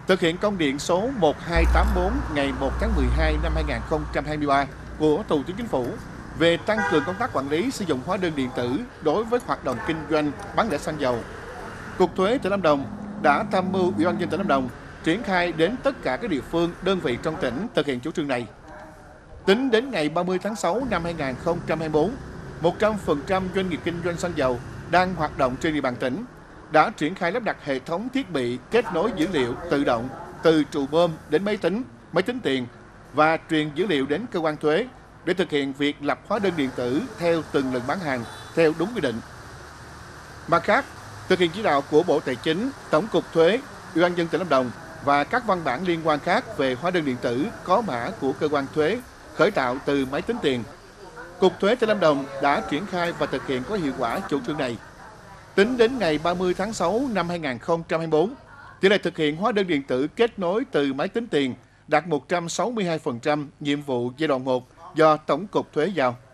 Thực hiện công điện số 1284 ngày 1 tháng 12 năm 2023 của Thủ tướng Chính phủ về tăng cường công tác quản lý sử dụng hóa đơn điện tử đối với hoạt động kinh doanh bán lẻ xăng dầu, Cục Thuế tỉnh Lâm Đồng đã tham mưu Ủy ban nhân dân tỉnh Lâm Đồng triển khai đến tất cả các địa phương, đơn vị trong tỉnh thực hiện chủ trương này. Tính đến ngày 30 tháng 6 năm 2024, 100% doanh nghiệp kinh doanh xăng dầu đang hoạt động trên địa bàn tỉnh đã triển khai lắp đặt hệ thống thiết bị kết nối dữ liệu tự động từ trụ bơm đến máy tính tiền và truyền dữ liệu đến cơ quan thuế để thực hiện việc lập hóa đơn điện tử theo từng lần bán hàng theo đúng quy định. Mặt khác, thực hiện chỉ đạo của Bộ Tài chính, Tổng cục Thuế, Ủy ban nhân dân tỉnh Lâm Đồng và các văn bản liên quan khác về hóa đơn điện tử có mã của cơ quan thuế khởi tạo từ máy tính tiền, Cục Thuế tỉnh Lâm Đồng đã triển khai và thực hiện có hiệu quả chủ trương này. Tính đến ngày 30 tháng 6 năm 2024, tỷ lệ thực hiện hóa đơn điện tử kết nối từ máy tính tiền đạt 162% nhiệm vụ giai đoạn 1 do Tổng cục Thuế giao.